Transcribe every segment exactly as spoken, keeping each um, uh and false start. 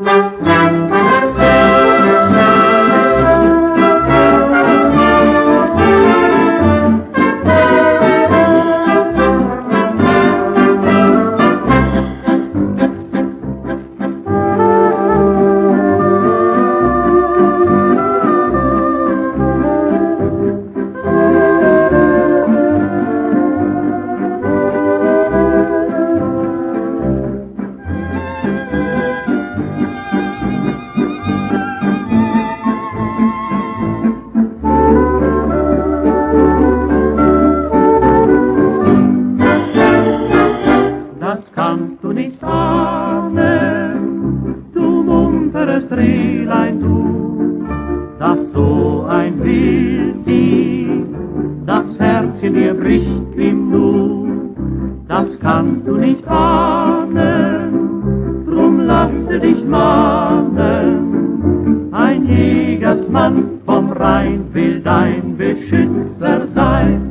Das kannst du nicht ahnen, du munteres Rehlein, du, das so ein Wilddieb das Herz in dir bricht im Nu. Das kannst du nicht ahnen, drum lasse dich mahnen. Ein Jägersmann vom Rhein will dein Beschützer sein.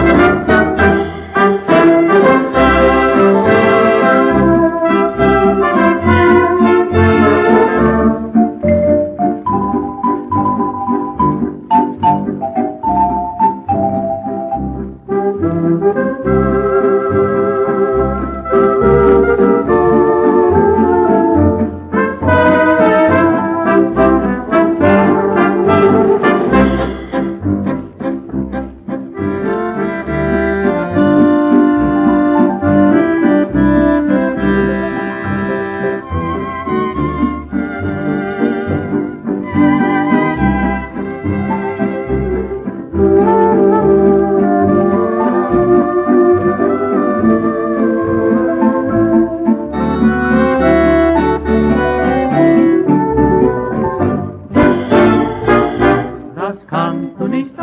Das kannst du nicht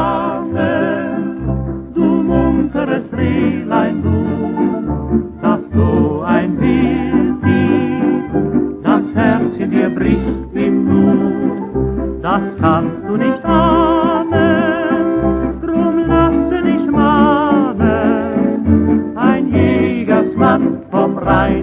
ahnen, du munteres Rehlein, du, das so ein Wilddieb das Herz in dir bricht im Nu. Das kannst du nicht ahnen, drum lasse dich mahnen. Ein Jägersmann vom Rhein